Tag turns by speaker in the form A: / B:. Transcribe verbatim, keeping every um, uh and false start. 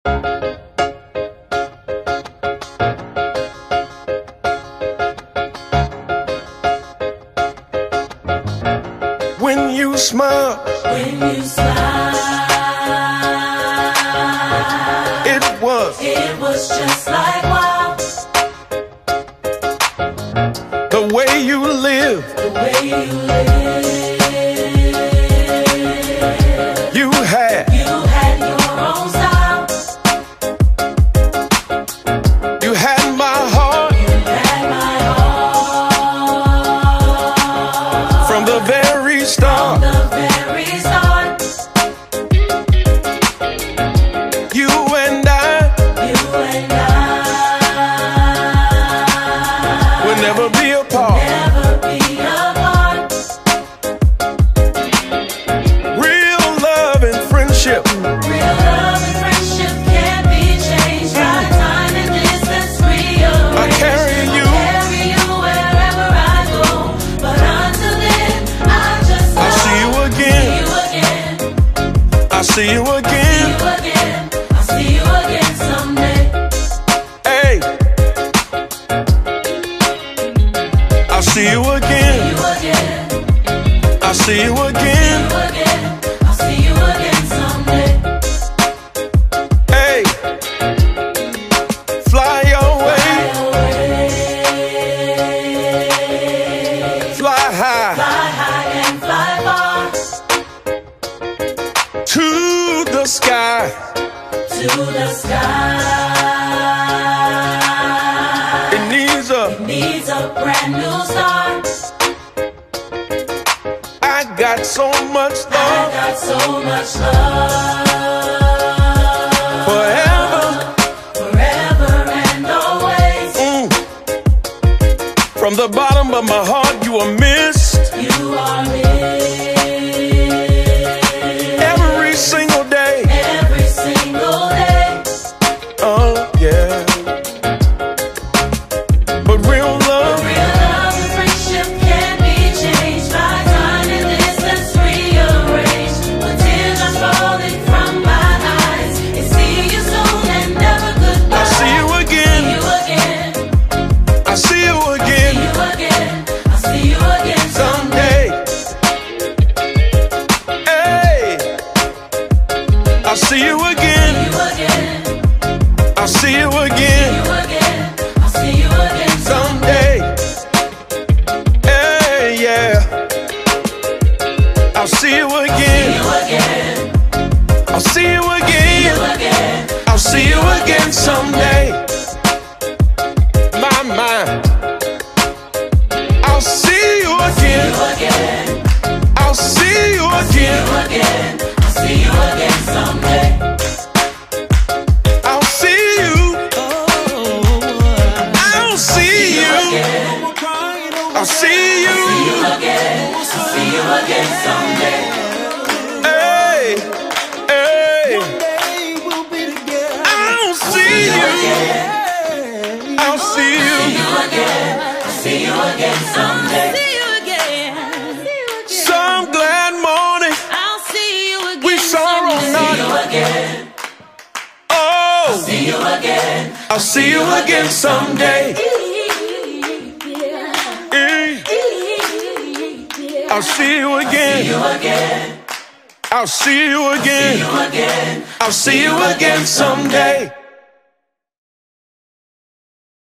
A: When you smile,
B: when you smile,
A: it was,
B: it was just like wow.
A: the way you live,
B: The way you live,
A: you had,
B: you had your own style.
A: you had my heart
B: You had my heart
A: from the very
B: from
A: start.
B: the very start.
A: You and I
B: You and I
A: will never be apart.
B: never be apart.
A: Real love and friendship,
B: Real love and friendship can't be changed by time and distance. Rearrange.
A: I carry you,
B: Carry you wherever I go. But until then, I just
A: I see you
B: see
A: again,
B: you again.
A: I see you
B: See
A: again.
B: you again. I'll see you again someday.
A: Hey, I see you
B: See
A: again,
B: you again.
A: I see you
B: See
A: again.
B: you again. I'll see you again someday.
A: Hey, fly your way,
B: Fly away.
A: fly high
B: Fly high and fly far
A: to the sky.
B: to the sky.
A: It needs a,
B: Needs a brand new start.
A: I got so much
B: I
A: love
B: got so much love
A: forever.
B: forever and always.
A: Mm. From the bottom of my heart, you are missed
B: You are missed
A: every single day.
B: every single day.
A: Oh, yeah. But real love,
B: Real love and friendship can't be changed by time and distance. Rearranged. When tears are falling from my eyes, it's see you soon and never goodbye.
A: I see you
B: See
A: again,
B: you again.
A: I see you
B: See
A: again
B: you again. I'll see you again someday.
A: someday. Hey, I see you
B: See
A: again,
B: you again.
A: I see you
B: See
A: again
B: you again. I'll see you again
A: someday. Hey, yeah, I'll see you
B: See
A: again,
B: you again.
A: I'll see you
B: See
A: again,
B: you again.
A: I'll see you again someday. My mind, I'll see you
B: See
A: again,
B: you again.
A: I'll see you
B: See
A: again,
B: you again. I'll see you again someday.
A: I'll see you, I'll see you, I'll see
B: See
A: you.
B: you again. I'll see you again someday.
A: Hey, hey, I'll see you, I'll see
B: See
A: you.
B: you again. I'll see you again someday.
C: See you again.
A: Some glad morning,
C: I'll see you again.
A: we sorrow
B: See
A: not.
B: you again.
A: Oh,
B: See you again.
A: I'll see you again someday. Eh, I'll see you
B: See
A: again,
B: you again.
A: I'll see you
B: See
A: again,
B: you again.
A: I'll see you again someday.